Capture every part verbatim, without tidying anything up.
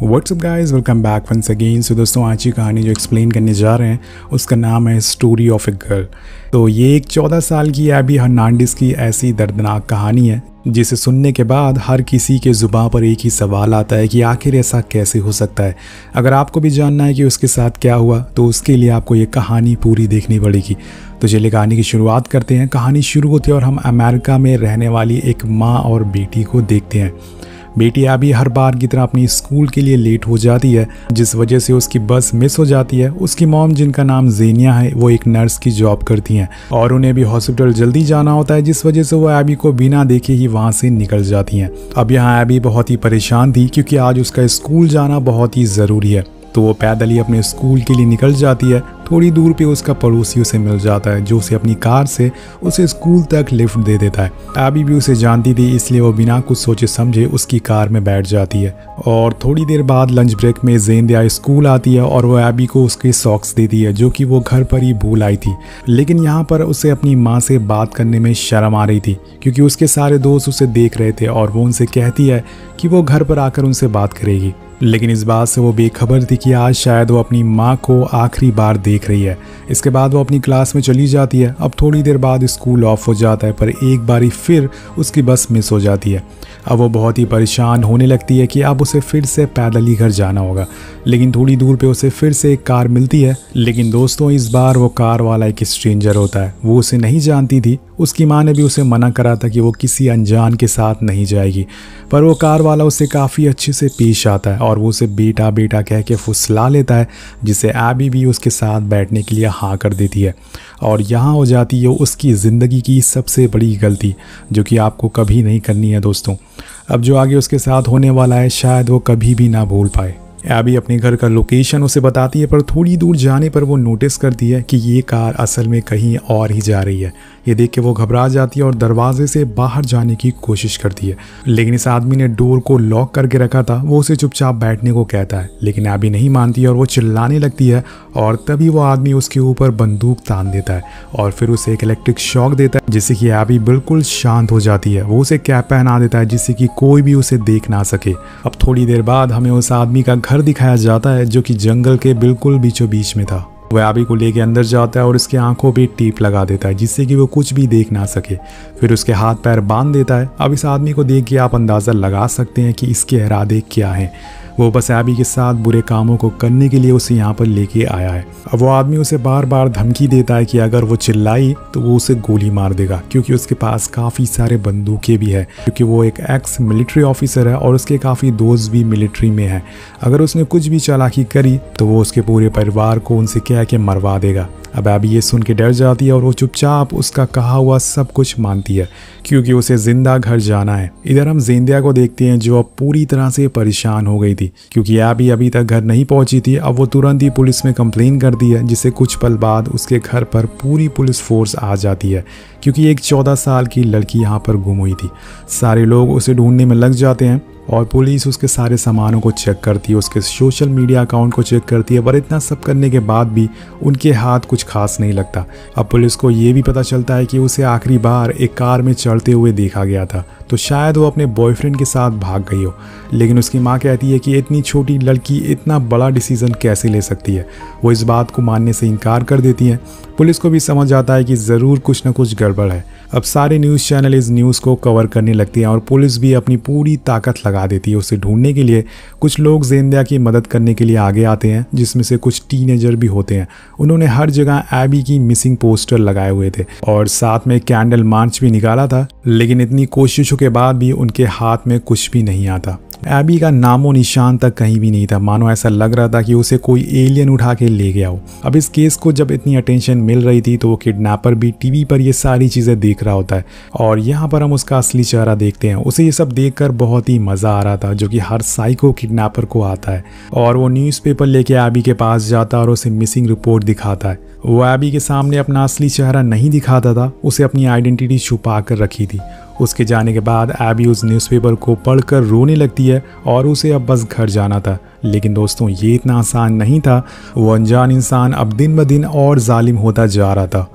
WhatsApp guys, welcome back once again. So दोस्तों, आज की कहानी जो एक्सप्लेन करने जा रहे हैं उसका नाम है स्टोरी ऑफ ए गर्ल। तो ये एक चौदह साल की एबी हर्नांडिस की ऐसी दर्दनाक कहानी है जिसे सुनने के बाद हर किसी के ज़ुबान पर एक ही सवाल आता है कि आखिर ऐसा कैसे हो सकता है। अगर आपको भी जानना है कि उसके साथ क्या हुआ तो उसके लिए आपको ये कहानी पूरी देखनी पड़ेगी। तो चलिए कहानी की शुरुआत करते हैं। कहानी शुरू होती है और हम अमेरिका में रहने वाली एक माँ और बेटी को देखते हैं। बेटी एबी हर बार की तरह अपनी स्कूल के लिए लेट हो जाती है, जिस वजह से उसकी बस मिस हो जाती है। उसकी मॉम, जिनका नाम जेनिया है, वो एक नर्स की जॉब करती हैं और उन्हें भी हॉस्पिटल जल्दी जाना होता है, जिस वजह से वो एबी को बिना देखे ही वहाँ से निकल जाती हैं। अब यहाँ एबी बहुत ही परेशान थी क्योंकि आज उसका स्कूल जाना बहुत ही ज़रूरी है। तो वो पैदल ही अपने स्कूल के लिए निकल जाती है। थोड़ी दूर पे उसका पड़ोसी उसे मिल जाता है जो उसे अपनी कार से उसे स्कूल तक लिफ्ट दे देता है। एबी भी उसे जानती थी, इसलिए वो बिना कुछ सोचे समझे उसकी कार में बैठ जाती है। और थोड़ी देर बाद लंच ब्रेक में जेनिया स्कूल आती है और वो एबी को उसके सॉक्स देती है जो कि वो घर पर ही भूल आई थी। लेकिन यहाँ पर उसे अपनी माँ से बात करने में शर्म आ रही थी क्योंकि उसके सारे दोस्त उसे देख रहे थे और वो उनसे कहती है कि वो घर पर आकर उनसे बात करेगी। लेकिन इस बात से वो बेखबर थी कि आज शायद वो अपनी माँ को आखिरी बार देख रही है। इसके बाद वो अपनी क्लास में चली जाती है। अब थोड़ी देर बाद स्कूल ऑफ हो जाता है, पर एक बारी फिर उसकी बस मिस हो जाती है। अब वो बहुत ही परेशान होने लगती है कि अब उसे फिर से पैदल ही घर जाना होगा। लेकिन थोड़ी दूर पे उसे फिर से एक कार मिलती है। लेकिन दोस्तों, इस बार वो कार वाला एक स्ट्रेंजर होता है। वो उसे नहीं जानती थी। उसकी माँ ने भी उसे मना करा था कि वो किसी अनजान के साथ नहीं जाएगी, पर वो कार वाला उससे काफ़ी अच्छे से पेश आता है और वो उसे बेटा बेटा कह के फुसला लेता है, जिससे एबी भी उसके साथ बैठने के लिए हाँ कर देती है। और यहाँ हो जाती है उसकी ज़िंदगी की सबसे बड़ी गलती, जो कि आपको कभी नहीं करनी है दोस्तों। अब जो आगे उसके साथ होने वाला है शायद वो कभी भी ना भूल पाए। एबी अपने घर का लोकेशन उसे बताती है, पर थोड़ी दूर जाने पर वो नोटिस करती है कि ये कार असल में कहीं और ही जा रही है। ये देख के वो घबरा जाती है और दरवाजे से बाहर जाने की कोशिश करती है। लेकिन इस आदमी ने डोर को लॉक करके रखा था। वो उसे चुपचाप बैठने को कहता है, लेकिन एबी नहीं मानती और वो चिल्लाने लगती है। और तभी वो आदमी उसके ऊपर बंदूक तान देता है और फिर उसे एक इलेक्ट्रिक शॉक देता है, जिससे कि एबी बिल्कुल शांत हो जाती है। वो उसे कैप पहना देता है जिससे कि कोई भी उसे देख ना सके। अब थोड़ी देर बाद हमें उस आदमी का घर दिखाया जाता है जो कि जंगल के बिल्कुल बीचों बीच में था। वह एबी को लेके अंदर जाता है और उसके आंखों पे टेप लगा देता है जिससे कि वो कुछ भी देख ना सके। फिर उसके हाथ पैर बांध देता है। अब इस आदमी को देख के आप अंदाज़ा लगा सकते हैं कि इसके इरादे क्या हैं। वो बस एबी के साथ बुरे कामों को करने के लिए उसे यहाँ पर लेके आया है। अब वो आदमी उसे बार बार धमकी देता है कि अगर वो चिल्लाई तो वो उसे गोली मार देगा, क्योंकि उसके पास काफ़ी सारे बंदूकें भी है, क्योंकि वो एक एक्स मिलिट्री ऑफिसर है और उसके काफ़ी दोस्त भी मिलिट्री में हैं। अगर उसने कुछ भी चालाकी करी तो वो उसके पूरे परिवार को उनसे कह के मरवा देगा। अब एबी ये सुन के डर जाती है और वो चुपचाप उसका कहा हुआ सब कुछ मानती है, क्योंकि उसे जिंदा घर जाना है। इधर हम जेनिया को देखते हैं जो अब पूरी तरह से परेशान हो गई थी क्योंकि एबी अभी तक घर नहीं पहुंची थी। अब वो तुरंत ही पुलिस में कंप्लेन कर दी है, जिससे कुछ पल बाद उसके घर पर पूरी पुलिस फोर्स आ जाती है क्योंकि एक चौदह साल की लड़की यहाँ पर गुम हुई थी। सारे लोग उसे ढूंढने में लग जाते हैं और पुलिस उसके सारे सामानों को चेक करती है, उसके सोशल मीडिया अकाउंट को चेक करती है, पर इतना सब करने के बाद भी उनके हाथ कुछ खास नहीं लगता। अब पुलिस को ये भी पता चलता है कि उसे आखिरी बार एक कार में चढ़ते हुए देखा गया था, तो शायद वो अपने बॉयफ्रेंड के साथ भाग गई हो। लेकिन उसकी माँ कहती है कि इतनी छोटी लड़की इतना बड़ा डिसीजन कैसे ले सकती है। वो इस बात को मानने से इनकार कर देती है। पुलिस को भी समझ आता है कि ज़रूर कुछ न कुछ गड़बड़ है। अब सारे न्यूज़ चैनल इस न्यूज़ को कवर करने लगते हैं और पुलिस भी अपनी पूरी ताकत लगा देती है उसे ढूंढने के लिए। कुछ लोग जेनिया की मदद करने के लिए आगे आते हैं, जिसमें से कुछ टीनेजर भी होते हैं। उन्होंने हर जगह एबी की मिसिंग पोस्टर लगाए हुए थे और साथ में कैंडल मार्च भी निकाला था, लेकिन इतनी कोशिशों के बाद भी उनके हाथ में कुछ भी नहीं आता। एबी का नामो निशान तक कहीं भी नहीं था। मानो ऐसा लग रहा था कि उसे कोई एलियन उठा के ले गया हो। अब इस केस को जब इतनी अटेंशन मिल रही थी तो वो किडनैपर भी टीवी पर ये सारी चीज़ें देख रहा होता है और यहाँ पर हम उसका असली चेहरा देखते हैं। उसे ये सब देखकर बहुत ही मज़ा आ रहा था, जो कि हर साइको किडनैपर को आता है। और वो न्यूज़पेपर लेके एबी के पास जाता और उसे मिसिंग रिपोर्ट दिखाता है। वो एबी के सामने अपना असली चेहरा नहीं दिखाता था, उसे अपनी आइडेंटिटी छुपा कर रखी थी। उसके जाने के बाद एबी उस न्यूज़पेपर को पढ़कर रोने लगती है और उसे अब बस घर जाना था। लेकिन दोस्तों, ये इतना आसान नहीं था। वो अनजान इंसान अब दिन ब दिन और जालिम होता जा रहा था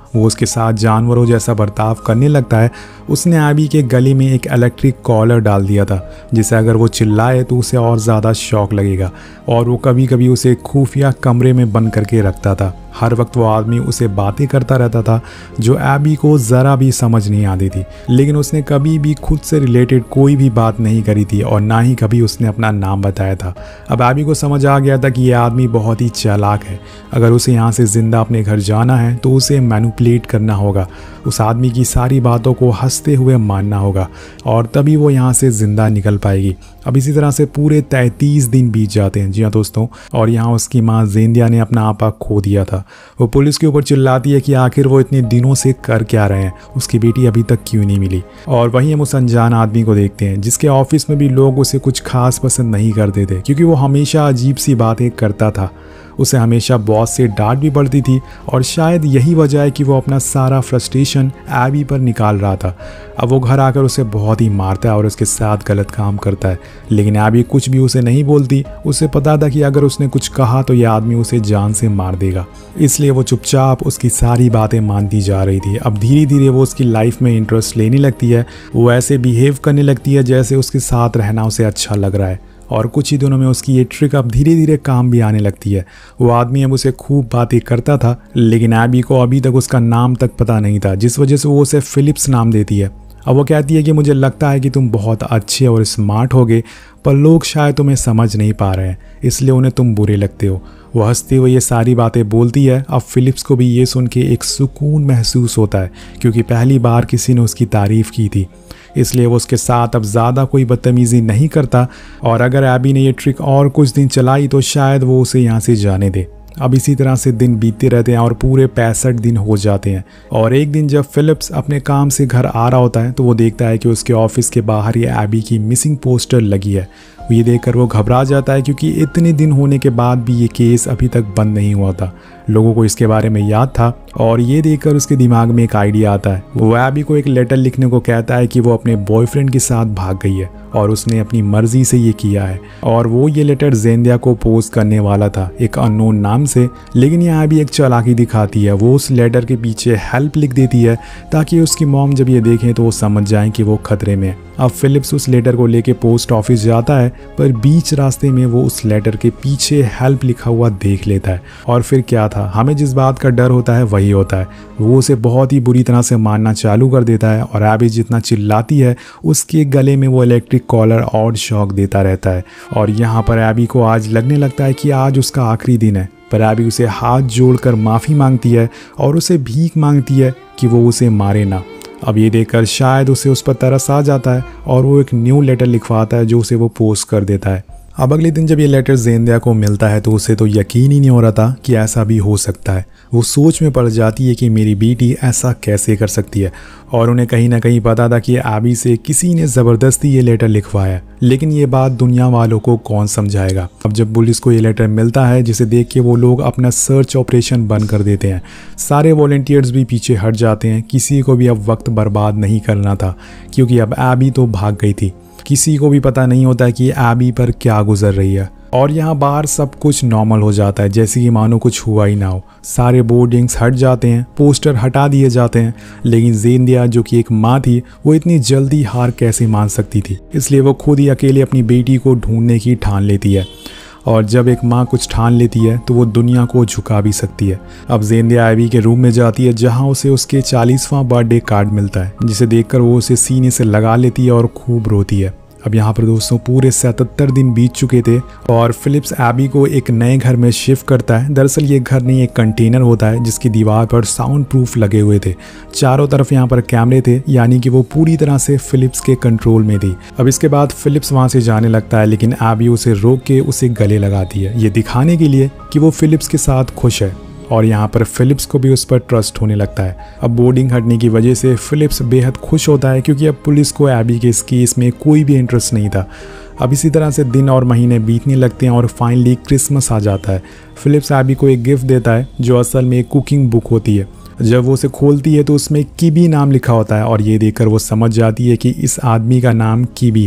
वो उसके साथ जानवरों जैसा बर्ताव करने लगता है। उसने एबी के गले में एक इलेक्ट्रिक कॉलर डाल दिया था, जिससे अगर वो चिल्लाए तो उसे और ज़्यादा शॉक लगेगा, और वो कभी कभी उसे खुफिया कमरे में बंद करके रखता था। हर वक्त वो आदमी उसे बातें करता रहता था जो एबी को ज़रा भी समझ नहीं आती थी, लेकिन उसने कभी भी खुद से रिलेटेड कोई भी बात नहीं करी थी और ना ही कभी उसने अपना नाम बताया था। अब एबी को समझ आ गया था कि ये आदमी बहुत ही चालाक है। अगर उसे यहाँ से ज़िंदा अपने घर जाना है तो उसे मैनिपुलेट करना होगा, उस आदमी की सारी बातों को हंसते हुए मानना होगा, और तभी वो यहाँ से ज़िंदा निकल पाएगी। अब इसी तरह से पूरे तैंतीस दिन बीत जाते हैं, जी हाँ दोस्तों, और यहाँ उसकी माँ जेंदिया ने अपना आपा खो दिया था। वो पुलिस के ऊपर चिल्लाती है कि आखिर वो इतने दिनों से कर क्या रहे हैं, उसकी बेटी अभी तक क्यों नहीं मिली। और वहीं हम उस अनजान आदमी को देखते हैं जिसके ऑफिस में भी लोग उसे कुछ खास पसंद नहीं करते थे, क्योंकि वो हमेशा अजीब सी बातें करता था। उसे हमेशा बॉस से डांट भी पड़ती थी, और शायद यही वजह है कि वो अपना सारा फ्रस्ट्रेशन एबी पर निकाल रहा था। अब वो घर आकर उसे बहुत ही मारता है और उसके साथ गलत काम करता है, लेकिन एबी कुछ भी उसे नहीं बोलती। उसे पता था कि अगर उसने कुछ कहा तो यह आदमी उसे जान से मार देगा, इसलिए वो चुपचाप उसकी सारी बातें मानती जा रही थी। अब धीरे धीरे वो उसकी लाइफ में इंटरेस्ट लेने लगती है। वो ऐसे बिहेव करने लगती है जैसे उसके साथ रहना उसे अच्छा लग रहा है, और कुछ ही दिनों में उसकी ये ट्रिक अब धीरे धीरे काम भी आने लगती है। वो आदमी अब उसे खूब बातें करता था, लेकिन एबी को अभी तक उसका नाम तक पता नहीं था, जिस वजह से वो उसे फिलिप्स नाम देती है। अब वो कहती है कि मुझे लगता है कि तुम बहुत अच्छे और स्मार्ट होगे, पर लोग शायद तुम्हें समझ नहीं पा रहे हैं, इसलिए उन्हें तुम बुरे लगते हो। वो हंसते हुए ये सारी बातें बोलती है। अब फिलिप्स को भी ये सुन के एक सुकून महसूस होता है, क्योंकि पहली बार किसी ने उसकी तारीफ़ की थी, इसलिए वो उसके साथ अब ज़्यादा कोई बदतमीज़ी नहीं करता। और अगर एबी ने ये ट्रिक और कुछ दिन चलाई तो शायद वो उसे यहाँ से जाने दे। अब इसी तरह से दिन बीतते रहते हैं और पूरे पैंसठ दिन हो जाते हैं। और एक दिन जब फिलिप्स अपने काम से घर आ रहा होता है तो वो देखता है कि उसके ऑफिस के बाहर ये एबी की मिसिंग पोस्टर लगी है। ये देखकर वो घबरा जाता है, क्योंकि इतने दिन होने के बाद भी ये केस अभी तक बंद नहीं हुआ था। लोगों को इसके बारे में याद था, और ये देखकर उसके दिमाग में एक आइडिया आता है। वो एबी को एक लेटर लिखने को कहता है कि वो अपने बॉयफ्रेंड के साथ भाग गई है और उसने अपनी मर्जी से ये किया है, और वो ये लेटर जेंदिया को पोस्ट करने वाला था एक अननोन नाम से। लेकिन यहाँ एबी एक चालाकी दिखाती है। वो उस लेटर के पीछे हेल्प लिख देती है ताकि उसकी मॉम जब ये देखें तो वो समझ जाएं कि वो खतरे में है। अब फिलिप्स उस लेटर को लेके पोस्ट ऑफिस जाता है, पर बीच रास्ते में वो उस लेटर के पीछे हेल्प लिखा हुआ देख लेता है। और फिर क्या था, हमें जिस बात का डर होता है वही होता है। वो उसे बहुत ही बुरी तरह से मारना चालू कर देता है, और एबी जितना चिल्लाती है उसके गले में वो इलेक्ट्रिक कॉलर और शॉक देता रहता है। और यहाँ पर एबी को आज लगने लगता है कि आज उसका आखिरी दिन है, पर एबी उसे हाथ जोड़कर माफ़ी मांगती है और उसे भीख मांगती है कि वो उसे मारे ना। अब ये देखकर शायद उसे उस पर तरस आ जाता है, और वो एक न्यू लेटर लिखवाता है जो उसे वो पोस्ट कर देता है। अब अगले दिन जब ये लेटर जेंदिया को मिलता है तो उसे तो यकीन ही नहीं हो रहा था कि ऐसा भी हो सकता है। वो सोच में पड़ जाती है कि मेरी बेटी ऐसा कैसे कर सकती है, और उन्हें कहीं ना कहीं पता था कि एबी से किसी ने ज़बरदस्ती ये लेटर लिखवाया। लेकिन ये बात दुनिया वालों को कौन समझाएगा। अब जब पुलिस को ये लेटर मिलता है, जिसे देख के वो लोग अपना सर्च ऑपरेशन बंद कर देते हैं। सारे वॉलंटियर्स भी पीछे हट जाते हैं। किसी को भी अब वक्त बर्बाद नहीं करना था, क्योंकि अब एबी तो भाग गई थी। किसी को भी पता नहीं होता कि एबी पर क्या गुजर रही है। और यहाँ बाहर सब कुछ नॉर्मल हो जाता है, जैसे कि मानो कुछ हुआ ही ना हो। सारे बोर्डिंग्स हट जाते हैं, पोस्टर हटा दिए जाते हैं, लेकिन जेंदिया जो कि एक माँ थी, वो इतनी जल्दी हार कैसे मान सकती थी। इसलिए वो खुद ही अकेले अपनी बेटी को ढूंढने की ठान लेती है। और जब एक माँ कुछ ठान लेती है तो वो दुनिया को झुका भी सकती है। अब जेंदिया एबी के रूम में जाती है, जहाँ उसे उसके चालीसवां बर्थडे कार्ड मिलता है, जिसे देखकर वो उसे सीने से लगा लेती है और खूब रोती है। अब यहाँ पर दोस्तों पूरे सतहत्तर दिन बीत चुके थे, और फिलिप्स एबी को एक नए घर में शिफ्ट करता है। दरअसल ये घर नहीं, एक कंटेनर होता है जिसकी दीवार पर साउंड प्रूफ लगे हुए थे। चारों तरफ यहाँ पर कैमरे थे, यानी कि वो पूरी तरह से फिलिप्स के कंट्रोल में थी। अब इसके बाद फिलिप्स वहाँ से जाने लगता है, लेकिन एबी उसे रोक के उसे गले लगाती है, ये दिखाने के लिए कि वो फिलिप्स के साथ खुश है। और यहाँ पर फिलिप्स को भी उस पर ट्रस्ट होने लगता है। अब बोर्डिंग हटने की वजह से फिलिप्स बेहद खुश होता है, क्योंकि अब पुलिस को एबी के इस केस में कोई भी इंटरेस्ट नहीं था। अब इसी तरह से दिन और महीने बीतने लगते हैं, और फाइनली क्रिसमस आ जाता है। फिलिप्स एबी को एक गिफ्ट देता है, जो असल में एक कुकिंग बुक होती है। जब वो उसे खोलती है तो उसमें कीबी नाम लिखा होता है, और ये देखकर वो समझ जाती है कि इस आदमी का नाम कीबी है।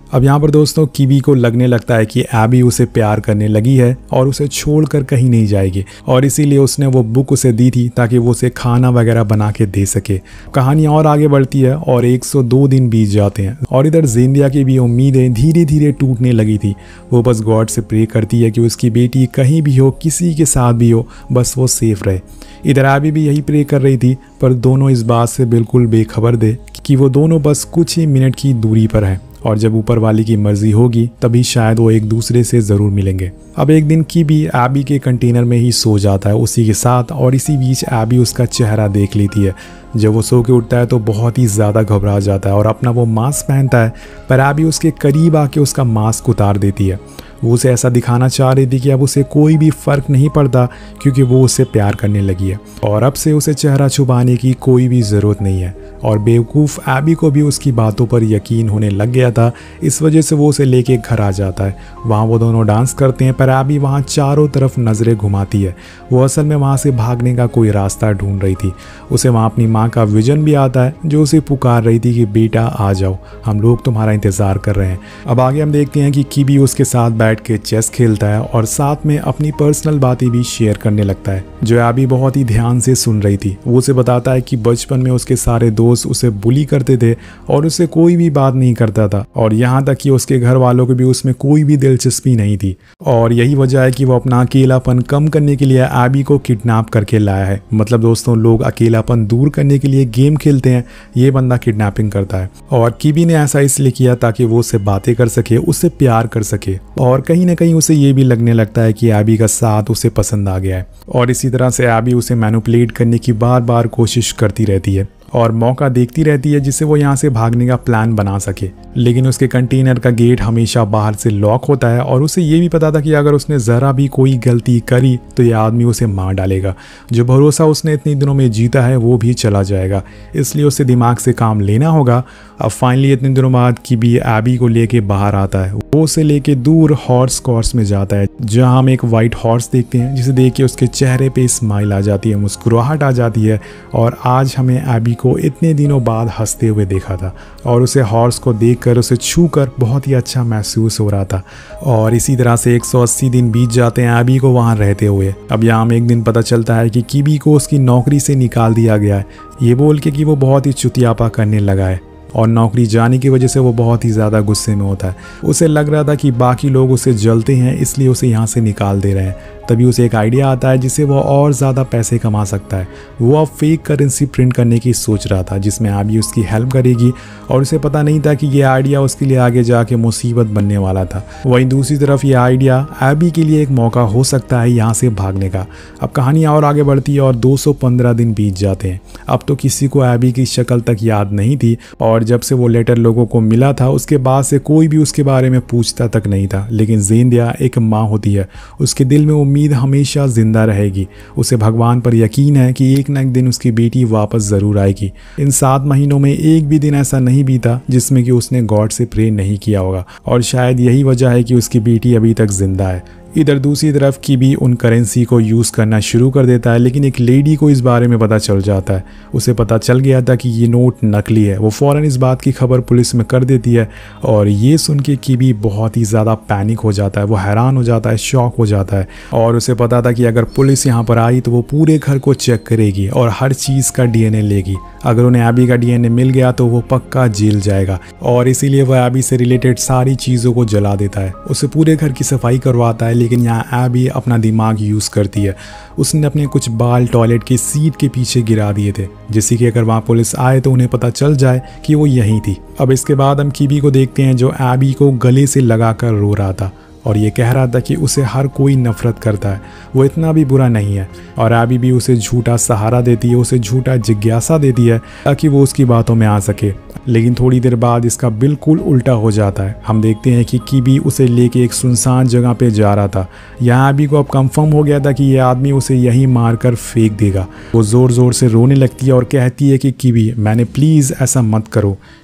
अब यहाँ पर दोस्तों कीबी को लगने लगता है कि एबी उसे प्यार करने लगी है और उसे छोड़कर कहीं नहीं जाएगी, और इसीलिए उसने वो बुक उसे दी थी ताकि वो उसे खाना वगैरह बना के दे सके। कहानी और आगे बढ़ती है और एक सौ दो दिन बीत जाते हैं और इधर ज़ेंडिया की भी उम्मीदें धीरे धीरे टूटने लगी थी। वो बस गॉड से प्रे करती है कि उसकी बेटी कहीं भी हो, किसी के साथ भी हो, बस वो सेफ रहे। इधर एबी भी यही प्रे कर रही थी, पर दोनों इस बात से बिल्कुल बेखबर थे कि वो दोनों बस कुछ ही मिनट की दूरी पर हैं और जब ऊपर वाले की मर्जी होगी तभी शायद वो एक दूसरे से ज़रूर मिलेंगे। अब एक दिन कीबी एबी के कंटेनर में ही सो जाता है उसी के साथ, और इसी बीच एबी उसका चेहरा देख लेती है। जब वो सो के उठता है तो बहुत ही ज़्यादा घबरा जाता है और अपना वो मास्क पहनता है, पर एबी उसके करीब आके उसका मास्क उतार देती है। वो उसे ऐसा दिखाना चाह रही थी कि अब उसे कोई भी फ़र्क नहीं पड़ता क्योंकि वो उससे प्यार करने लगी है और अब से उसे चेहरा छुपाने की कोई भी ज़रूरत नहीं है। और बेवकूफ़ एबी को भी उसकी बातों पर यकीन होने लग गया था, इस वजह से वो उसे लेके घर आ जाता है। वहाँ वो दोनों डांस करते हैं, पर एबी वहाँ चारों तरफ नज़रें घुमाती है। वो असल में वहाँ से भागने का कोई रास्ता ढूंढ रही थी। उसे वहाँ अपनी माँ का विजन भी आता है जो उसे पुकार रही थी कि बेटा आ जाओ, हम लोग तुम्हारा इंतज़ार कर रहे हैं। अब आगे हम देखते हैं कि कीबी उसके साथ बैठ के चेस खेलता है और साथ में अपनी पर्सनल बातें भी शेयर करने लगता है, जो एबी बहुत ही ध्यान से सुन रही थी। वो उसे बताता है कि बचपन में उसके सारे दोस्त उसे बुली करते थे और उससे कोई भी बात नहीं करता था, और यहाँ तक कि उसके घर वालों को भी उसमें कोई भी दिलचस्पी नहीं थी। और यही वजह है कि वो अपना अकेलापन कम करने के लिए एबी को किडनैप करके लाया है। मतलब दोस्तों, लोग अकेलापन दूर करने के लिए गेम खेलते हैं, ये बंदा किडनैपिंग करता है। और कीबी ने ऐसा इसलिए किया ताकि वो उससे बातें कर सके, उससे प्यार कर सके, और कहीं ना कहीं उसे ये भी लगने लगता है कि एबी का साथ उसे पसंद आ गया है। और इसी तरह से एबी उसे मैनिपुलेट करने की बार बार कोशिश करती रहती है और मौका देखती रहती है जिससे वो यहाँ से भागने का प्लान बना सके। लेकिन उसके कंटेनर का गेट हमेशा बाहर से लॉक होता है और उसे ये भी पता था कि अगर उसने ज़रा भी कोई गलती करी तो ये आदमी उसे मार डालेगा। जो भरोसा उसने इतने दिनों में जीता है वो भी चला जाएगा, इसलिए उसे दिमाग से काम लेना होगा। अब फाइनली इतने दिनों बाद कीबी एबी को लेके बाहर आता है। वो उसे लेके दूर हॉर्स कोर्स में जाता है, जहाँ हम एक वाइट हॉर्स देखते हैं जिसे देख के उसके चेहरे पे स्माइल आ जाती है, मुस्कुराहट आ जाती है। और आज हमें एबी को इतने दिनों बाद हंसते हुए देखा था और उसे हॉर्स को देखकर, उसे छूकर बहुत ही अच्छा महसूस हो रहा था। और इसी तरह से एक सौ अस्सी दिन बीत जाते हैं एबी को वहाँ रहते हुए। अब यहाँ हमें एक दिन पता चलता है कि कीबी को उसकी नौकरी से निकाल दिया गया है, ये बोल के कि वो बहुत ही चुतियापा करने लगा है और नौकरी जाने की वजह से वो बहुत ही ज़्यादा गुस्से में होता है। उसे लग रहा था कि बाकी लोग उसे जलते हैं, इसलिए उसे यहाँ से निकाल दे रहे हैं। तभी उसे एक आइडिया आता है जिससे वो और ज़्यादा पैसे कमा सकता है। वो अब फेक करेंसी प्रिंट करने की सोच रहा था जिसमें एबी उसकी हेल्प करेगी, और उसे पता नहीं था कि ये आइडिया उसके लिए आगे जाके मुसीबत बनने वाला था। वहीं दूसरी तरफ ये आइडिया एबी के लिए एक मौका हो सकता है यहाँ से भागने का। अब कहानी और आगे बढ़ती है और दो सौ पंद्रह दिन बीत जाते हैं। अब तो किसी को एबी की शक्ल तक याद नहीं थी, और जब से वो लेटर लोगों को मिला था उसके बाद से कोई भी उसके बारे में पूछता तक नहीं था। लेकिन ज़ेंडिया एक माँ होती है, उसके दिल में उम्मीद हमेशा जिंदा रहेगी। उसे भगवान पर यकीन है कि एक न एक दिन उसकी बेटी वापस ज़रूर आएगी। इन सात महीनों में एक भी दिन ऐसा नहीं बीता जिसमें कि उसने गॉड से प्रे नहीं किया होगा, और शायद यही वजह है कि उसकी बेटी अभी तक जिंदा है। इधर दूसरी तरफ कीबी उन करेंसी को यूज़ करना शुरू कर देता है, लेकिन एक लेडी को इस बारे में पता चल जाता है। उसे पता चल गया था कि ये नोट नकली है। वो फ़ौरन इस बात की खबर पुलिस में कर देती है, और ये सुन के कीबी बहुत ही ज़्यादा पैनिक हो जाता है। वो हैरान हो जाता है, शॉक हो जाता है, और उसे पता था कि अगर पुलिस यहाँ पर आई तो वो पूरे घर को चेक करेगी और हर चीज़ का डीएनए लेगी। अगर उन्हें एबी का डीएनए मिल गया तो वो पक्का जेल जाएगा, और इसीलिए वह एबी से रिलेटेड सारी चीज़ों को जला देता है। उसे पूरे घर की सफाई करवाता है, लेकिन यहाँ एबी अपना दिमाग यूज़ करती है। उसने अपने कुछ बाल टॉयलेट की सीट के पीछे गिरा दिए थे, जिससे कि अगर वहाँ पुलिस आए तो उन्हें पता चल जाए कि वो यहीं थी। अब इसके बाद हम कीबी को देखते हैं जो एबी को गले से लगाकर रो रहा था और ये कह रहा था कि उसे हर कोई नफरत करता है, वो इतना भी बुरा नहीं है। और एबी भी उसे झूठा सहारा देती है, उसे झूठा जिज्ञासा देती है ताकि वो उसकी बातों में आ सके। लेकिन थोड़ी देर बाद इसका बिल्कुल उल्टा हो जाता है। हम देखते हैं कि कीबी उसे लेके एक सुनसान जगह पे जा रहा था। यहाँ एबी को अब कंफर्म हो गया था कि ये आदमी उसे यहीं मारकर फेंक देगा। वो ज़ोर ज़ोर से रोने लगती है और कहती है कि कीबी, मैंने प्लीज़ ऐसा मत करो,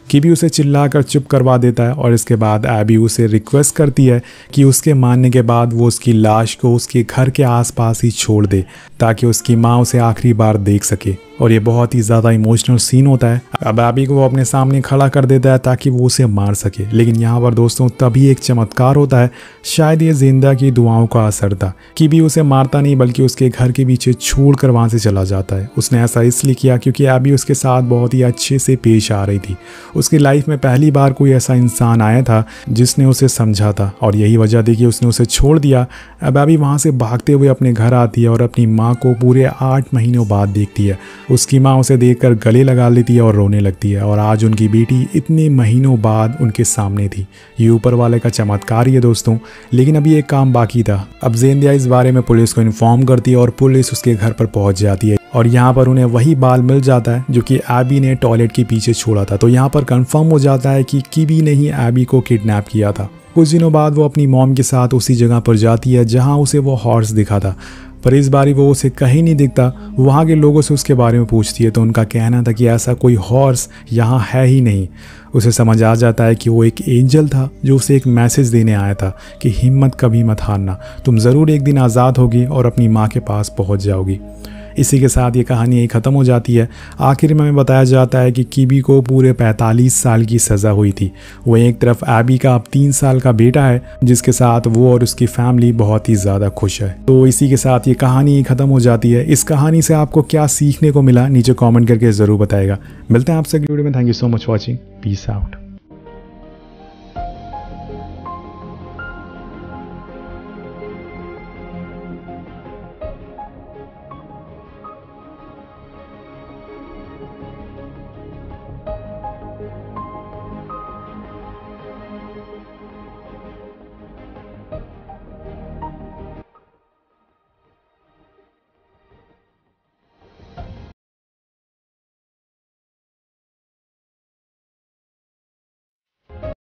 कीबी उसे चिल्लाकर चुप करवा देता है और इसके बाद एबी उसे रिक्वेस्ट करती है कि उसके मानने के बाद वो उसकी लाश को उसके घर के आसपास ही छोड़ दे ताकि उसकी माँ उसे आखिरी बार देख सके। और ये बहुत ही ज़्यादा इमोशनल सीन होता है। अब एबी को वो अपने सामने खड़ा कर देता है ताकि वो उसे मार सके, लेकिन यहाँ पर दोस्तों तभी एक चमत्कार होता है। शायद ये जिंदा की दुआओं का असर था। कीबी उसे मारता नहीं बल्कि उसके घर के पीछे छोड़ कर वहाँ से चला जाता है। उसने ऐसा इसलिए किया क्योंकि एबी उसके साथ बहुत ही अच्छे से पेश आ रही थी। उसकी लाइफ में पहली बार कोई ऐसा इंसान आया था जिसने उसे समझा था और यही वजह थी कि उसने उसे छोड़ दिया। अब एबी वहाँ से भागते हुए अपने घर आती है और अपनी माँ को पूरे आठ महीनों बाद देखती है। उसकी माँ उसे देखकर गले लगा लेती है और रोने लगती है और आज उनकी बेटी इतने महीनों बाद उनके सामने थी। ये ऊपर वाले का चमत्कार ही है दोस्तों। लेकिन अभी एक काम बाकी था। अब ज़ेंदिया इस बारे में पुलिस को इन्फॉर्म करती है और पुलिस उसके घर पर पहुंच जाती है और यहाँ पर उन्हें वही बाल मिल जाता है जो कि एबी ने टॉयलेट के पीछे छोड़ा था। तो यहाँ पर कंफर्म हो जाता है कि कीबी ने ही एबी को किडनैप किया था। कुछ दिनों बाद वो अपनी मॉम के साथ उसी जगह पर जाती है जहाँ उसे वो हॉर्स दिखा था, पर इस बारी वो उसे कहीं नहीं दिखता। वहाँ के लोगों से उसके बारे में पूछती है तो उनका कहना था कि ऐसा कोई हॉर्स यहाँ है ही नहीं। उसे समझ आ जाता है कि वो एक एंजल था जो उसे एक मैसेज देने आया था कि हिम्मत कभी मत हारना, तुम ज़रूर एक दिन आज़ाद होगी और अपनी माँ के पास पहुँच जाओगी। इसी के साथ ये कहानी यही ख़त्म हो जाती है। आखिर में हमें बताया जाता है कि कीबी को पूरे पैंतालीस साल की सज़ा हुई थी। वहीं एक तरफ एबी का अब तीन साल का बेटा है जिसके साथ वो और उसकी फैमिली बहुत ही ज़्यादा खुश है। तो इसी के साथ ये कहानी ख़त्म हो जाती है। इस कहानी से आपको क्या सीखने को मिला नीचे कॉमेंट करके ज़रूर बताएगा। मिलते हैं आपसे अगली वीडियो में। Thank you so much watching. Peace out.